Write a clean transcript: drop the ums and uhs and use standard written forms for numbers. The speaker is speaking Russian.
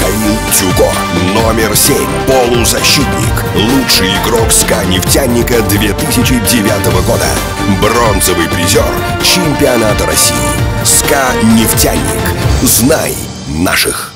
Михаил Тюго. Номер 7. Полузащитник. Лучший игрок СКА «Нефтяника» 2009 года. Бронзовый призер чемпионата России. СКА «Нефтяник». Знай наших.